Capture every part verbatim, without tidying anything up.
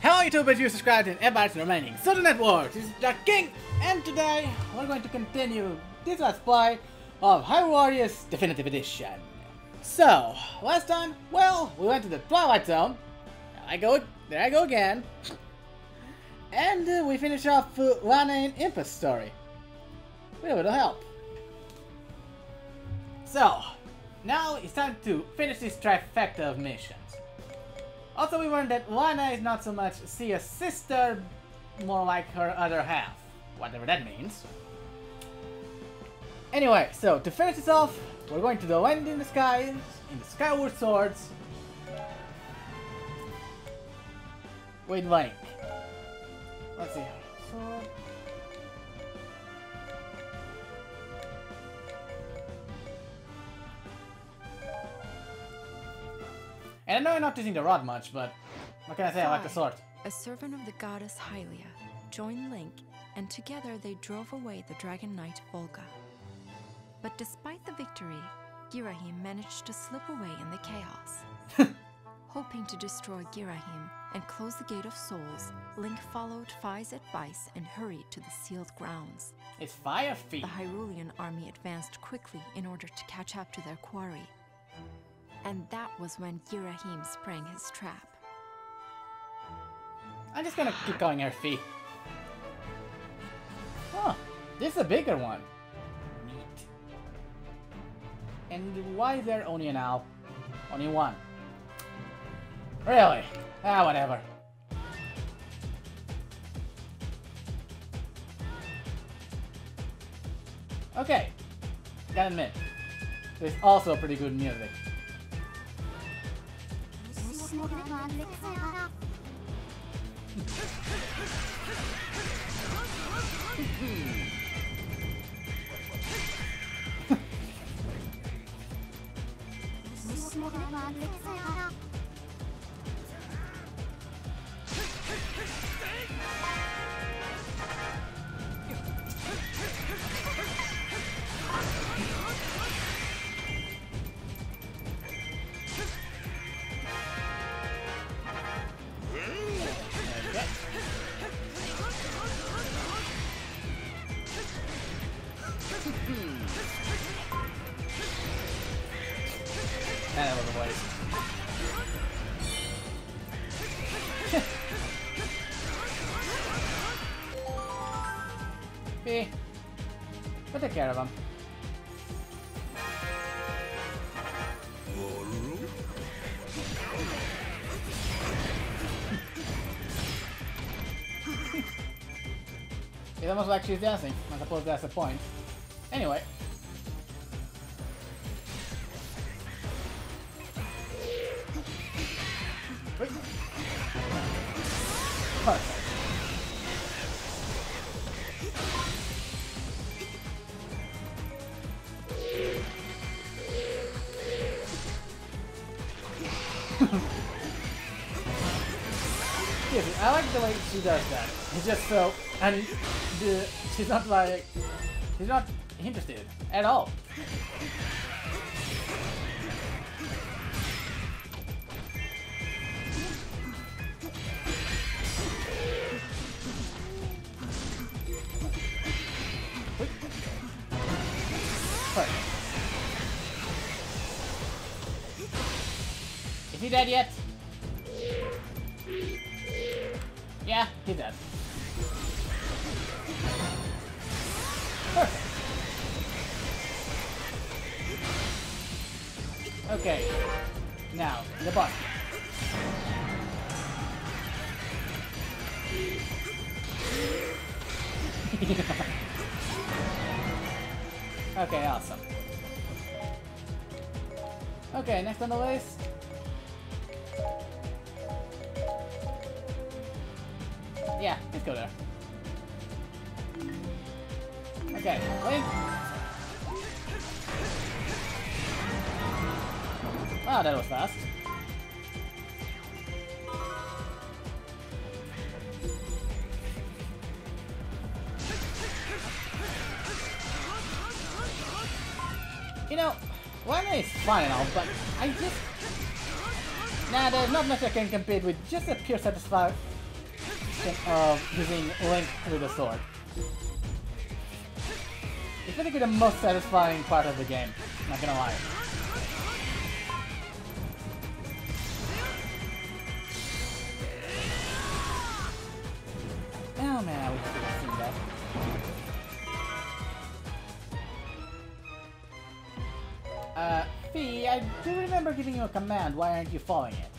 Hello YouTubers, you subscribed to Empires Remaining Social Networks. This is Dark King, and today we're going to continue this Let's Play of Hyrule Warriors Definitive Edition. So, last time, well, we went to the Twilight Zone. There I go, there I go again. And uh, we finished off uh, Lana and Impa's story. With a little help. So, now it's time to finish this trifecta of missions. Also, we learned that Lana is not so much Sia's sister, more like her other half. Whatever that means. Anyway, so to finish this off, we're going to the Land in the Skies, in the Skyward Swords, with Link. Let's see. Sword. And I know you're not using the rod much, but what can I say? I like the sword. A servant of the goddess Hylia joined Link, and together they drove away the Dragon Knight Volga. But despite the victory, Girahim managed to slip away in the chaos. Hoping to destroy Girahim and close the Gate of Souls, Link followed Fi's advice and hurried to the sealed grounds. It's Fire Feet. The Hyrulean army advanced quickly in order to catch up to their quarry. And that was when Girahim sprang his trap. I'm just gonna keep calling her Fee. Huh, this is a bigger one. Neat. And why is there only an owl? Only one. Really? Ah, whatever. Okay, gotta admit, there's also pretty good music. That was a waste. Fee, we'll take care of him. It's almost like she's dancing. I suppose that's the point. Anyway. Perfect. Yes, I like the way she does that. It's just so, and the, she's not like, she's not interested at all. Is he dead yet? Yeah, he's dead. Perfect. Okay. Now, the boss. Okay, awesome. Okay, next on the list. Yeah, let's go there. Okay, Link. Wow, that was fast. You know, Lana is fine and all, but I just... Nah, there's not much I can compete with just a pure satisfi of using Link with a sword. It's basically the most satisfying part of the game, not gonna lie. Oh man, I wish I could have seen that. Uh, Fee, I do remember giving you a command. Why aren't you following it?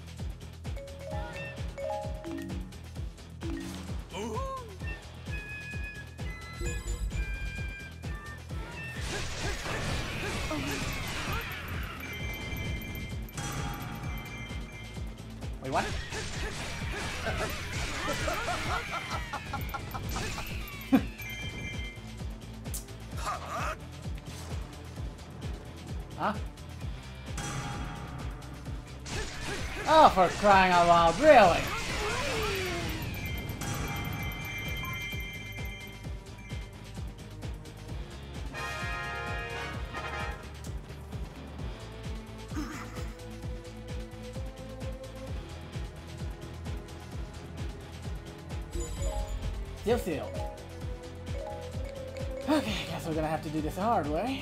Wait, what? Huh? Oh, for crying out loud, really? Still sealed. Okay, guess we're gonna have to do this the hard way.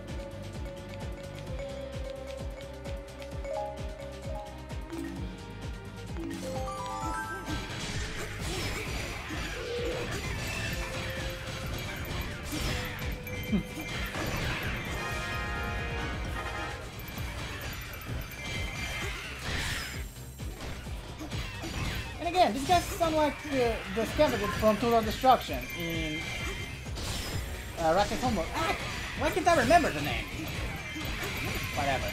And again, these guys sound like uh, the scavengers from Total Destruction in uh, Ratchet's Homeworld. Ah, why can't I remember the name? Whatever.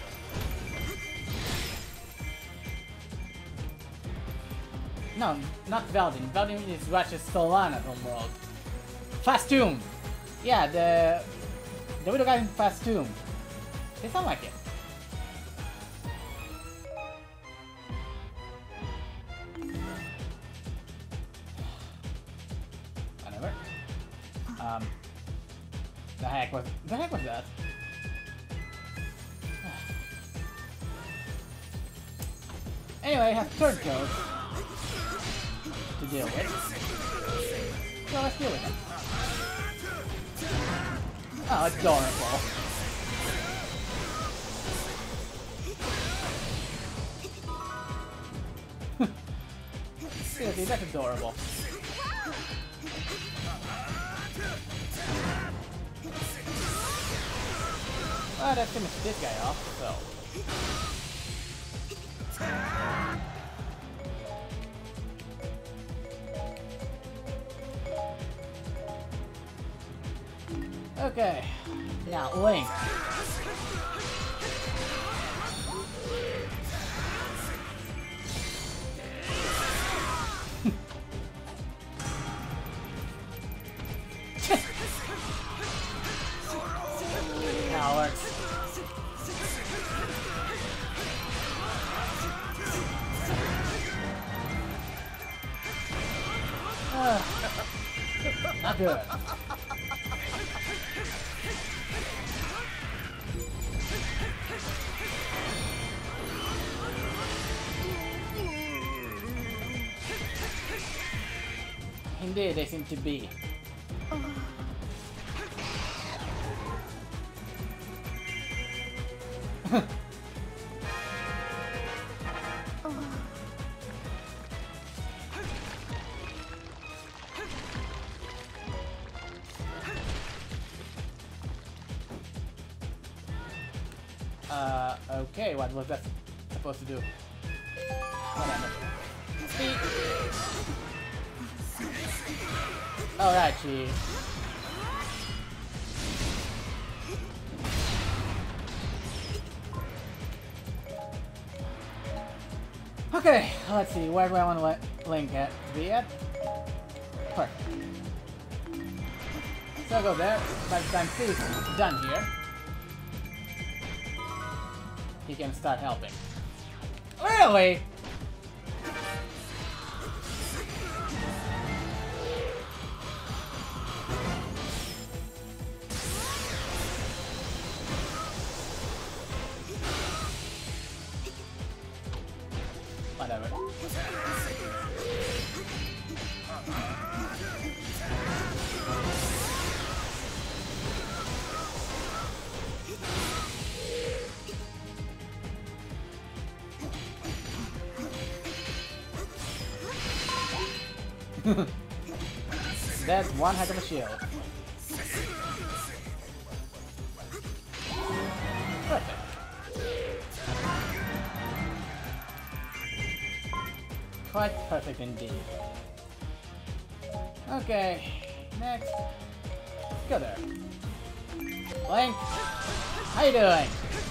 No, not Veldin. Veldin is Ratchet's Solana's homeworld. Fastoom! Yeah, the the little guy in Fastoom. They sound like it. Whatever. Um, the heck was the heck was that? Anyway, I have third code to deal with. So let's deal with it. Oh, adorable. Seriously, that's adorable. Well, that finished this guy off, so. Okay, now Link. Now it works. Uh, not good. Indeed, they seem to be. uh, okay, what was that supposed to do? Whatever. Speed. Alright, she. Okay, let's see, where do I want to let Link at to be at? Perfect. So I'll go there. By the time Steve's done here, he can start helping. Really? Whatever. That's one heck of a shield. Perfect. Quite perfect indeed. Okay, next. Go there. Link, how you doing?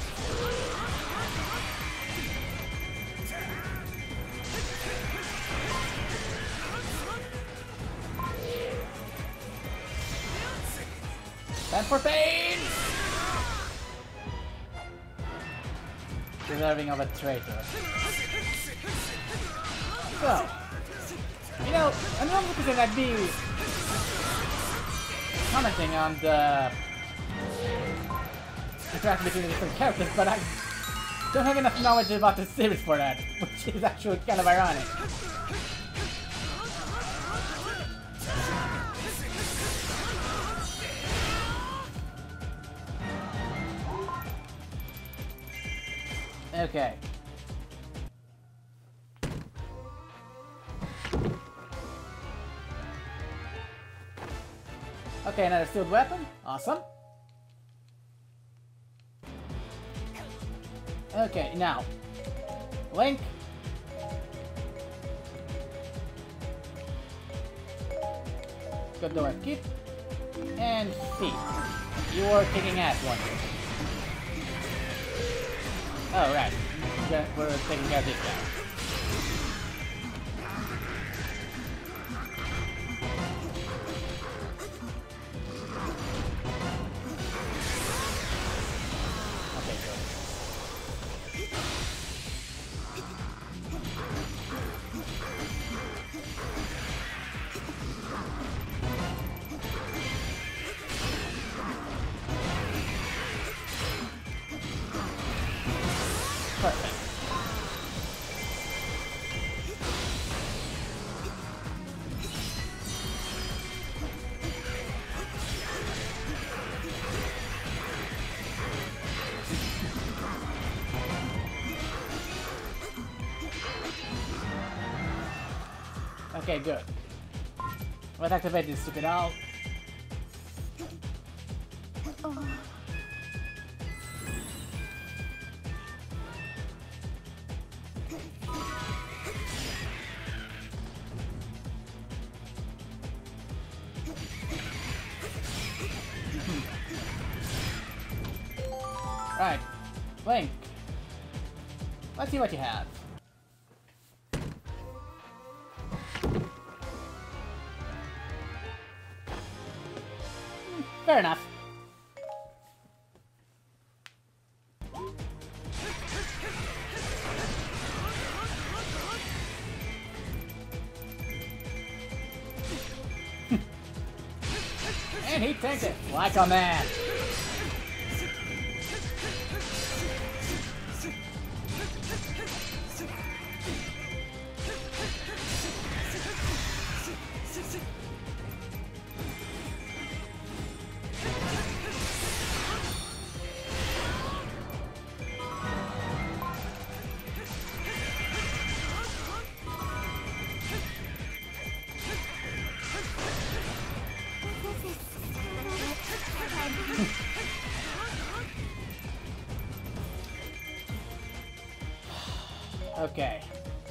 Time for pain! Deserving of a traitor. So, you know, I'm not because I'd be commenting on the interaction between the different characters, but I don't have enough knowledge about the series for that, which is actually kind of ironic. Okay. Okay, another sealed weapon. Awesome. Okay, now. Link. Good door keep. And feet. You are kicking ass one. Oh, right. We're taking care of this guy. Okay, good. Perfect. Okay, good. Let's activate this stupid owl. Oh. Right. Link. Let's see what you have. Hmm, fair enough. And he takes it like a man. Okay.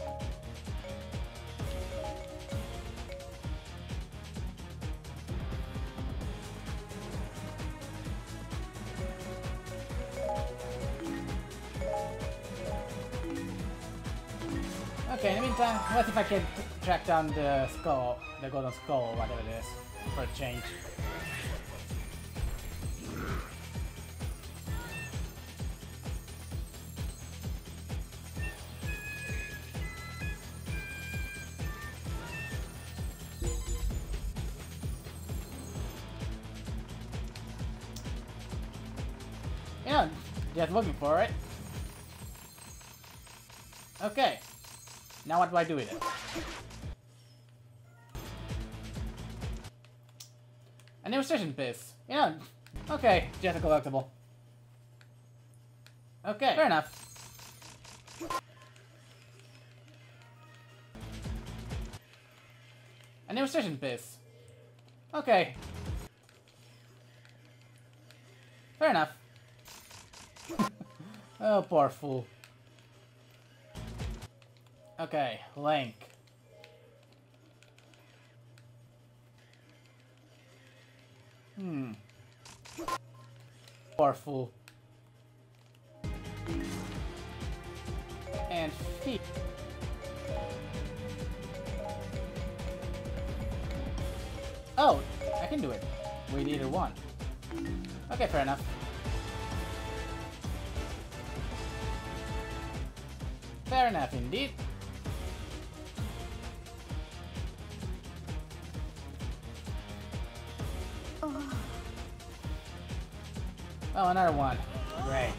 Okay, in the meantime, let's see if I can track down the skull, the golden skull, whatever it is, for a change. Yeah, just looking for it. Okay. Now what do I do with it? A new station piece. Yeah. Okay, just a collectible. Okay, fair enough. A new station piece. Okay. Fair enough. Oh, poor fool. Okay, Link. Hmm. Poor fool. And feet. Oh, I can do it with either one. Okay, fair enough. Fair enough indeed. Oh. Oh, another one. Great.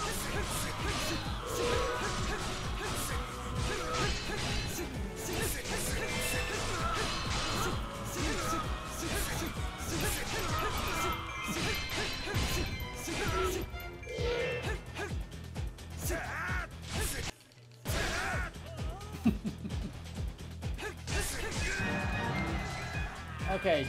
Okay.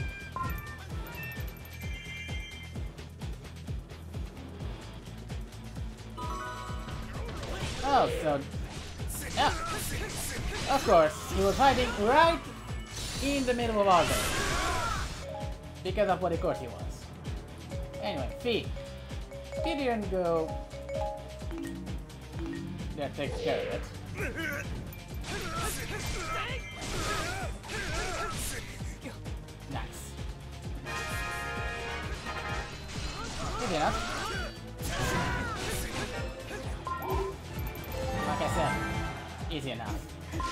Oh, so... Yeah. Of course, he was hiding right in the middle of all this. Because of what a course he was. Anyway, Fee. He didn't go... That takes care of it. Nice. Good enough. Like I said, easy enough.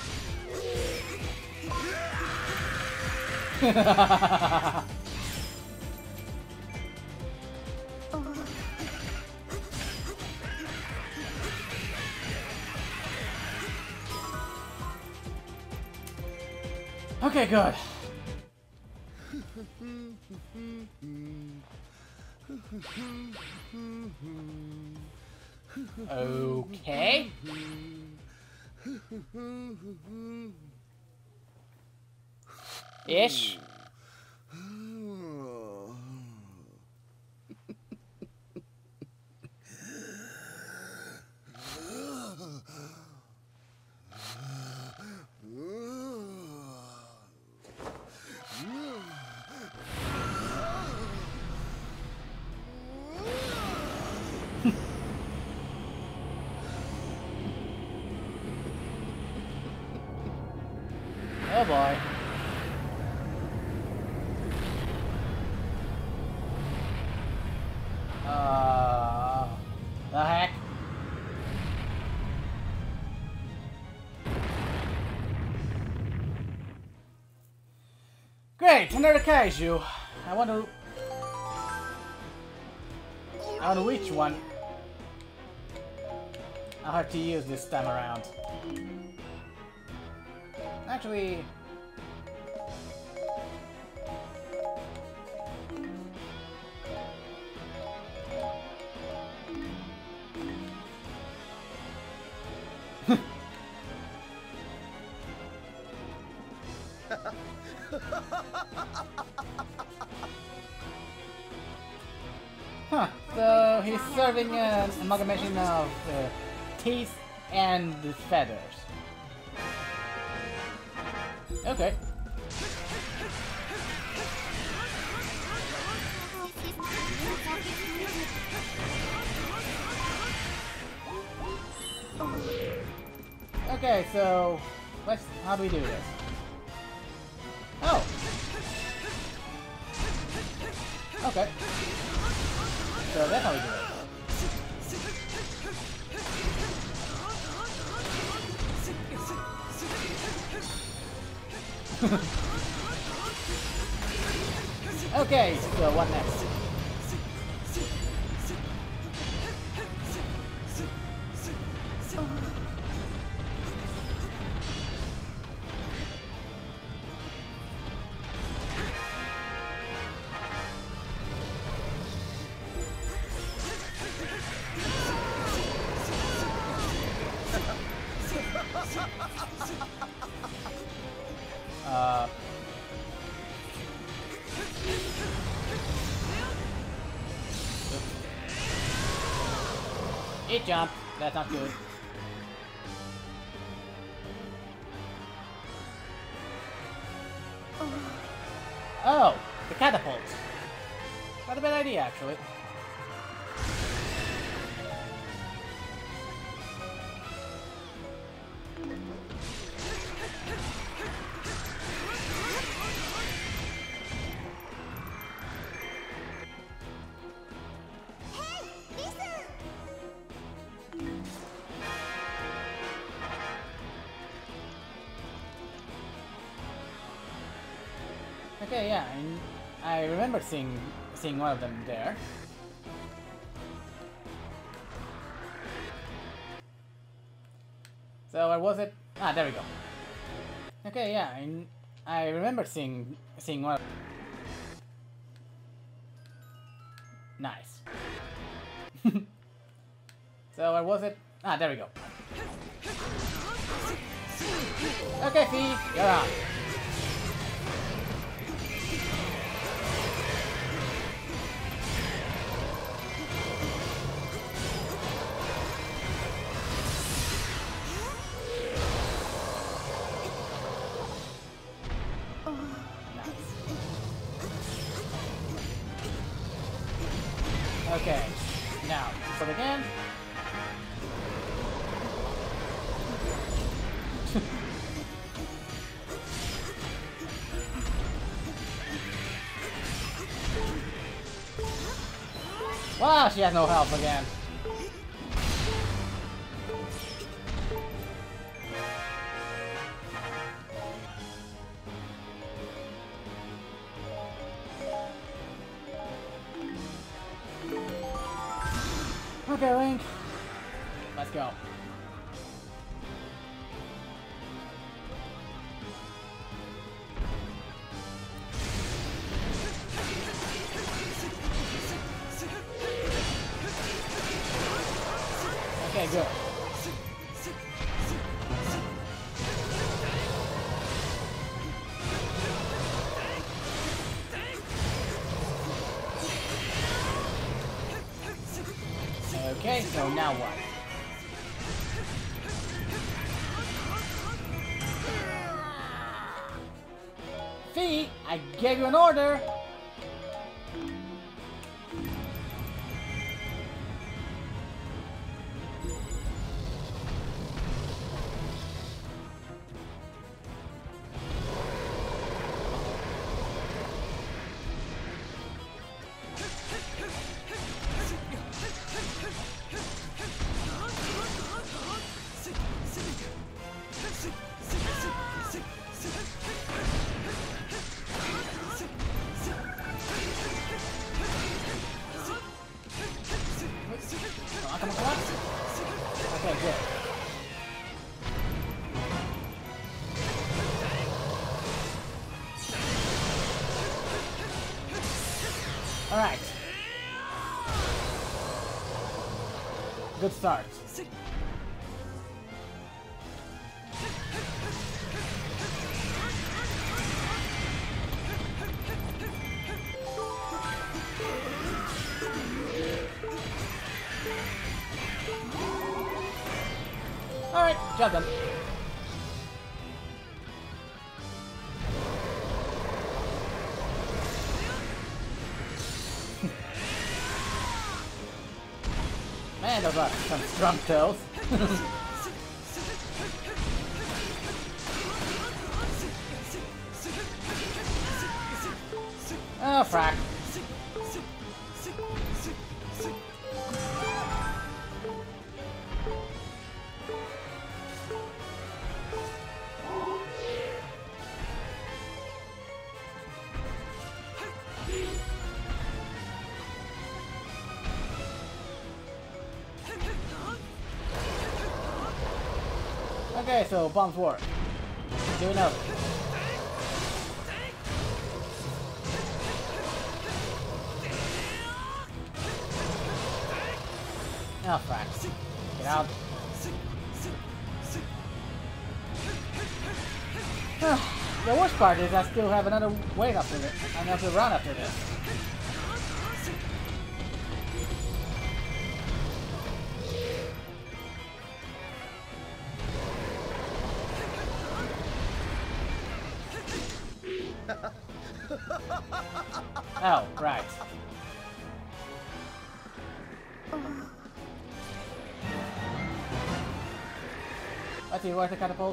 Okay, good. Okay. Ish. Oh boy. Uh, the heck? Great, another kaiju. I wonder... I wonder which one I'll have to use this time around. Actually... Huh, so he's serving an amalgamation of uh, teeth and feathers. Okay. Okay, so let's. How do we do this? Oh. Okay. So that's how we do it. Okay, so what next? Uh... It jumped. That's not good. Oh, the catapult. Not a bad idea, actually. Okay, yeah, I, I remember seeing seeing one of them there. So where was it? Ah, there we go. Okay, yeah, I, I remember seeing seeing one. Of nice. So where was it? Ah, there we go. Okay, Fee, you're on. Okay, now, so again. Wow, she has no health again. Okay, Link. Let's go. Okay, good. Okay, so now what? Fee, I gave you an order! Come on, come on. Okay, good. Alright. Good start. Alright, job done. Man, those are some strong toes. Oh, frack. Okay, so bombs work. Do another. Oh, frack. Get out. The worst part is I still have another wave after this, another run after this. Oh, right. Let's see, where's the catapult?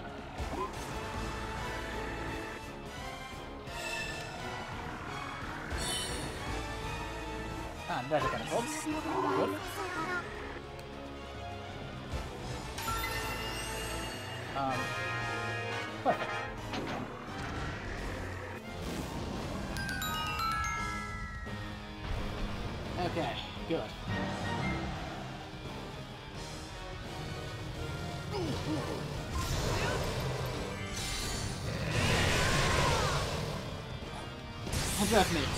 Ah, there's the catapult. Good. Um, perfect. Okay, good. And trust me,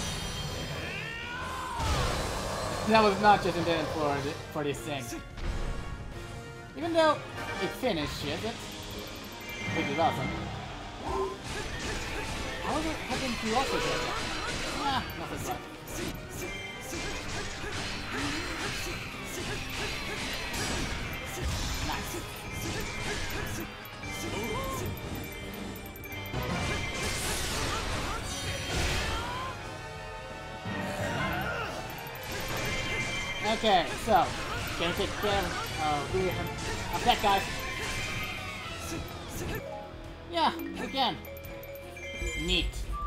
that was not just intended for the, for this thing. Even though it finishes it, which is awesome. How is it happening to also get that? Ah, nothing but. Nice. Okay, so, gonna take care of we of that guy. Yeah, again. Neat.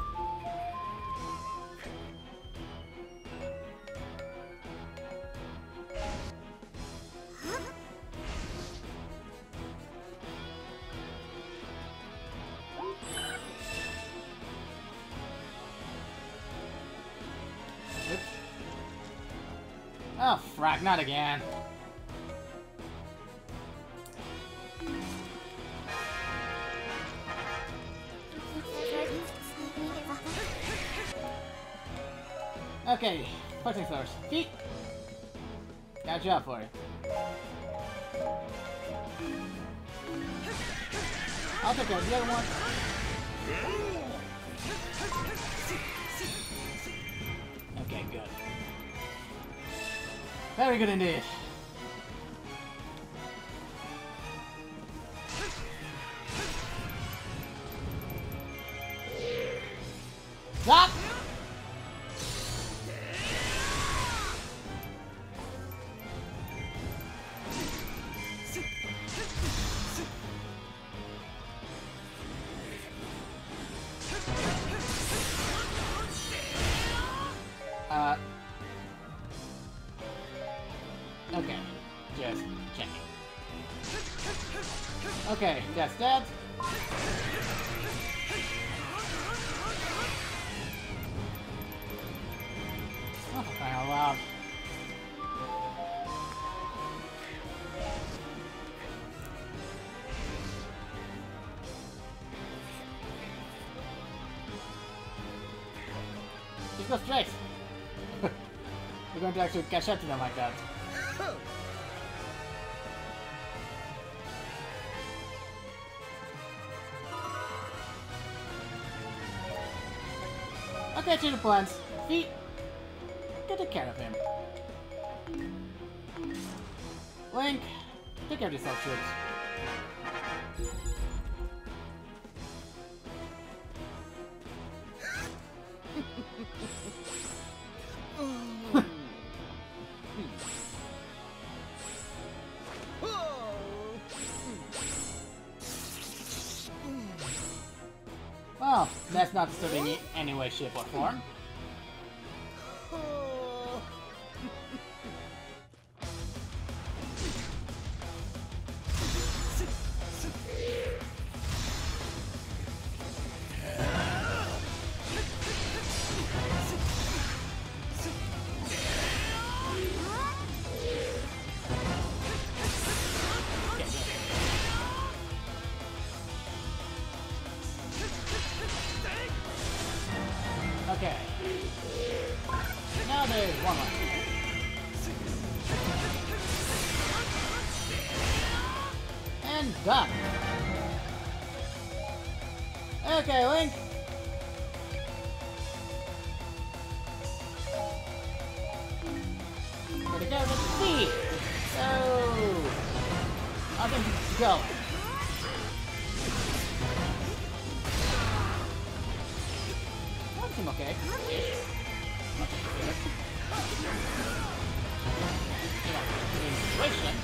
Oh, frack, not again. Okay, first things first. Feet! Got a job for you. I'll take care of the other one. Okay, good. Very good indeed. Stop! Uh... Okay, just checking. Okay, that's that. Oh, for crying out loud. Just go straight. We're going to actually catch up to them like that. Okay, change the plans. Feet. Get take care of him. Link, take care of these troops. Well, that's not disturbing in any way, shape, or form. Okay. Now there's one more. And done. Okay, Link. Gotta go with speed. So, I think it's go. That seems okay. Situation.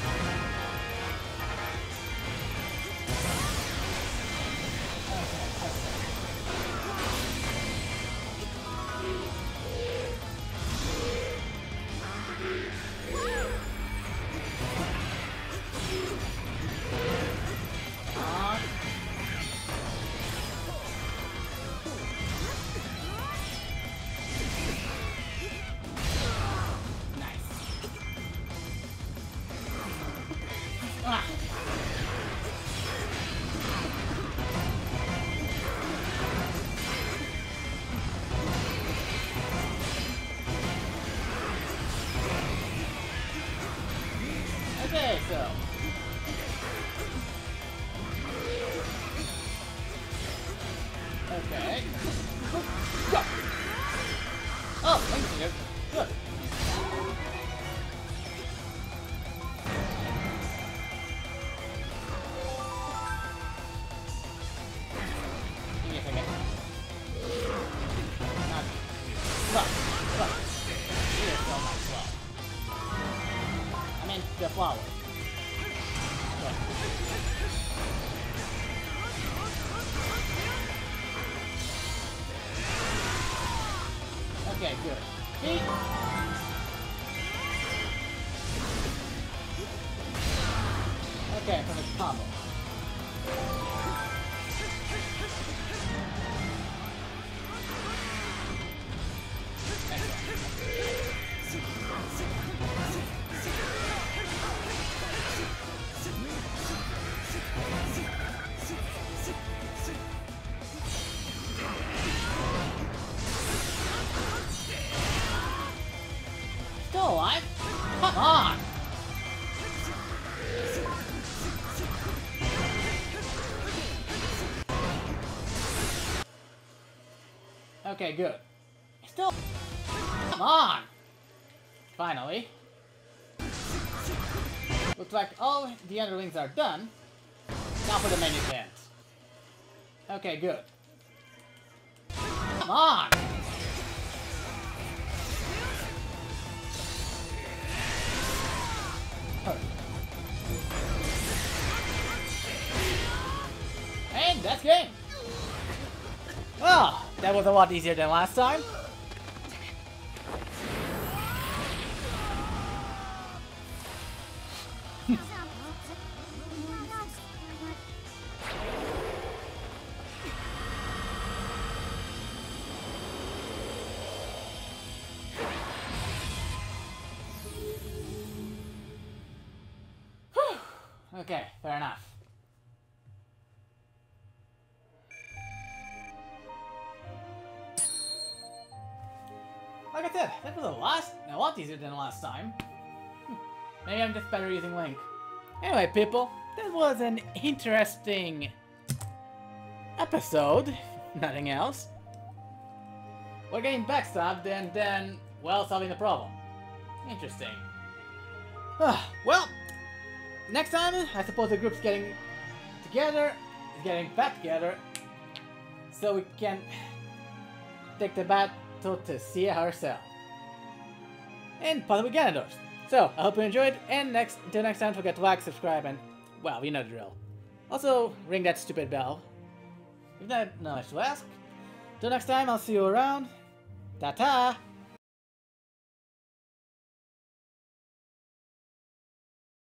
Okay, so. Okay. Go! Oh, thank you. Good. Give me a second. Not. Slow. Slow. You are so much slow. I mean, the flower. Good. Okay, good. Feet. Okay, perfect combo. Still alive? Come on! Okay, good. Still... Come on! Finally. Looks like all the underlings are done. Now for the main event. Okay, good. Come on! And that's game! Well, that was a lot easier than last time. Okay, fair enough. Like I said, that was a lot, a lot easier than last time. Maybe I'm just better using Link. Anyway, people, that was an interesting episode, nothing else. We're getting backstabbed and then, well, solving the problem. Interesting. Well, next time, I suppose the group's getting together, getting back together, so we can take the battle to Sia herself. And possibly Ganondorf. So, I hope you enjoyed, and next, until next time, don't forget to like, subscribe, and, well, you know the drill. Also, ring that stupid bell. If not, no much to ask. Till next time, I'll see you around. Ta-ta!